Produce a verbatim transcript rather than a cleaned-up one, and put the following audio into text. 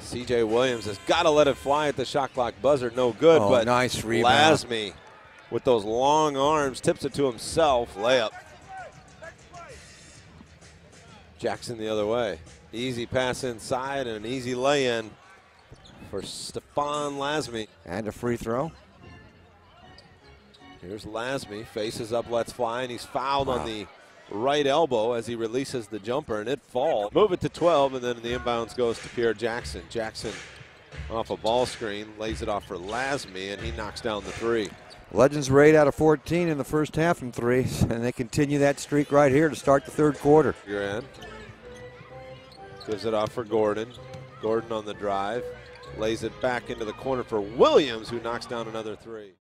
C J Williams has got to let it fly at the shot clock buzzer. No good, oh, but nice rebound. Lasme with those long arms tips it to himself. Layup. Jackson the other way. Easy pass inside and an easy lay-in for Stephane Lasme. And a free throw. Here's Lasme, faces up, lets fly, and he's fouled wow. on the right elbow as he releases the jumper, and it falls. Move it to twelve, and then the inbounds goes to Pierre Jackson. Jackson off a ball screen, lays it off for Lasme, and he knocks down the three. Legends were eight out of fourteen in the first half from three, and they continue that streak right here to start the third quarter. Grand gives it off for Gordon. Gordon on the drive, lays it back into the corner for Williams, who knocks down another three.